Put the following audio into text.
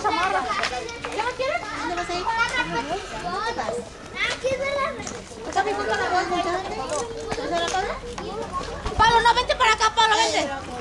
chamarra. ¿Qué más quieres? ¿Dónde vas a ir? Está mi culpa la bolsa. ¿Te la Pablo, no, vente para acá, Pablo, vente.